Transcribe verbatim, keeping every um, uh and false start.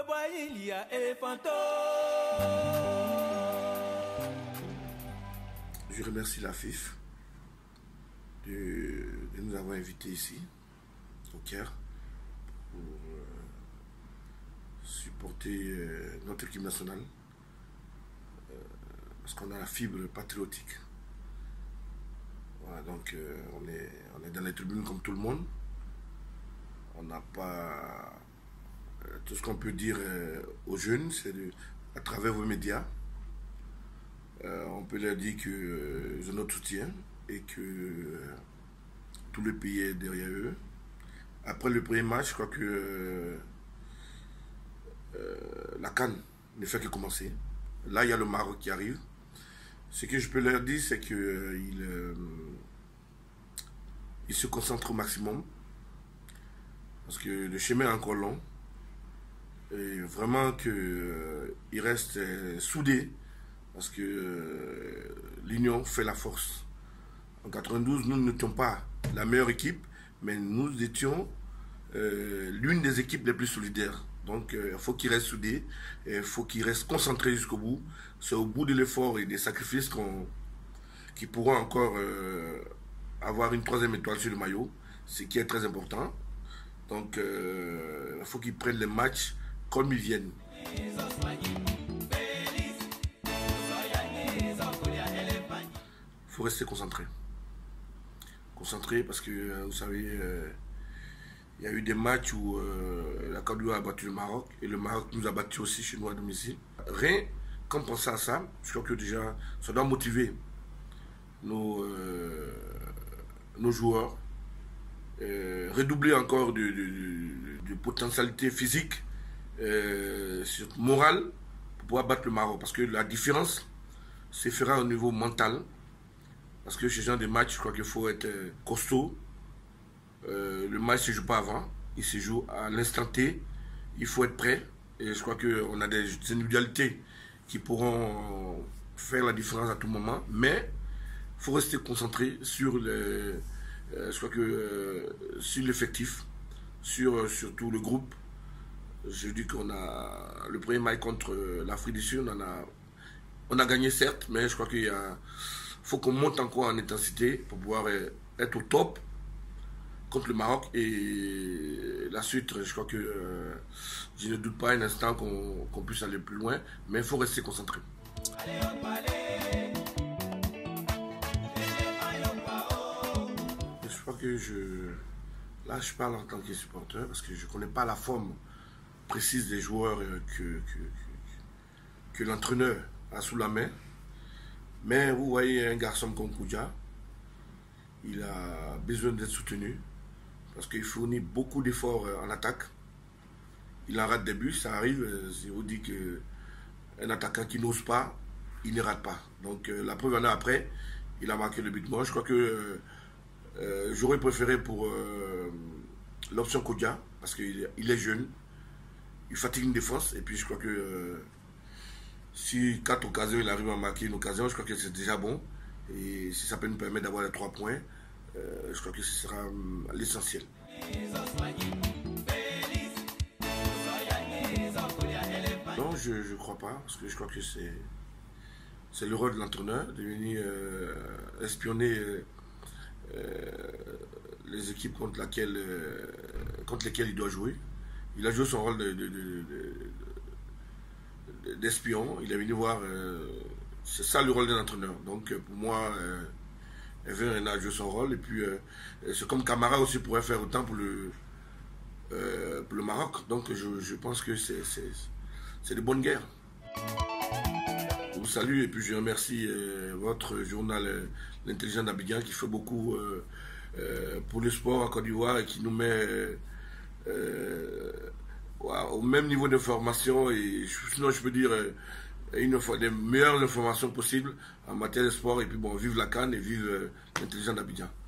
bois, il y a éléphanto. Je remercie la F I F de, de nous avoir invités ici, au Caire, pour euh, supporter euh, notre équipe nationale, euh, parce qu'on a la fibre patriotique. Voilà, donc euh, on, est, on est dans les tribunes comme tout le monde. On n'a pas... Euh, tout ce qu'on peut dire euh, aux jeunes, c'est à travers vos médias, euh, on peut leur dire que euh, j'ai notre soutien et que euh, tout le pays est derrière eux. Après le premier match, je crois que euh, euh, la CAN ne fait que commencer. Là, il y a le Maroc qui arrive. Ce que je peux leur dire, c'est qu'ils euh, ils se concentrent au maximum. Parce que le chemin est encore long. Et vraiment qu'ils euh, restent euh, soudés. Parce que euh, l'union fait la force. En quatre-vingt-douze, nous n'étions pas la meilleure équipe, mais nous étions euh, l'une des équipes les plus solidaires. Donc il euh, faut qu'ils restent soudés, il faut qu'ils restent concentrés jusqu'au bout. C'est au bout de l'effort et des sacrifices qu'on, qu'ils pourront encore euh, avoir une troisième étoile sur le maillot, ce qui est très important. Donc euh, il faut qu'ils prennent les matchs comme ils viennent. Il faut rester concentré. Concentré parce que, euh, vous savez, euh, il y a eu des matchs où euh, la Côte d'Ivoire a battu le Maroc et le Maroc nous a battu aussi chez nous à domicile. Rien qu'en pensant à ça, je crois que déjà, ça doit motiver nos, euh, nos joueurs, euh, redoubler encore de, de, de, de potentialité physique, euh, morale, pour pouvoir battre le Maroc. Parce que la différence se fera au niveau mental. Parce que chez ce genre de match, je crois qu'il faut être costaud. Euh, le match ne se joue pas avant, il se joue à l'instant T. Il faut être prêt. Et je crois qu'on a des individualités qui pourront faire la différence à tout moment. Mais il faut rester concentré sur le, euh, je crois que, euh, sur l'effectif, sur surtout le groupe. Je dis qu'on a le premier match contre l'Afrique du Sud, on a, on a gagné certes, mais je crois qu'il y a faut qu'on monte encore en intensité pour pouvoir être au top contre le Maroc. Et la suite, je crois que euh, je ne doute pas un instant qu'on qu'on puisse aller plus loin, mais il faut rester concentré. Et je crois que je... Là, je parle en tant que supporter parce que je ne connais pas la forme précise des joueurs que, que, que, que l'entraîneur a sous la main. Mais vous voyez un garçon comme Koudia, il a besoin d'être soutenu parce qu'il fournit beaucoup d'efforts en attaque. Il en rate des buts, ça arrive. Je vous dis qu'un attaquant qui n'ose pas, il ne rate pas. Donc la preuve en est après, il a marqué le but. Moi, je crois que euh, j'aurais préféré pour euh, l'option Koudia parce qu'il il est jeune, il fatigue une défense et puis je crois que euh, si quatre occasions, il arrive à marquer une occasion, je crois que c'est déjà bon. Et si ça peut nous permettre d'avoir les trois points, euh, je crois que ce sera um, l'essentiel. Non, je ne crois pas, parce que je crois que c'est c'est le rôle de l'entraîneur de venir euh, espionner euh, euh, les équipes contre, laquelle, euh, contre lesquelles il doit jouer. Il a joué son rôle de... de, de, de d'espion, il est venu voir, euh, c'est ça le rôle d'un entraîneur. Donc pour moi, euh, Hervé Renard a joué son rôle, et puis euh, c'est comme Camara aussi pourrait faire autant pour le, euh, pour le Maroc. Donc je, je pense que c'est de bonnes guerres. Je vous salue et puis je remercie euh, votre journal euh, L'Intelligent d'Abidjan qui fait beaucoup euh, euh, pour le sport en Côte d'Ivoire et qui nous met euh, euh, au même niveau d'information et sinon je peux dire une fois des meilleures informations possibles en matière de sport et puis bon, vive la CAN et vive euh, l'Intelligent d'Abidjan.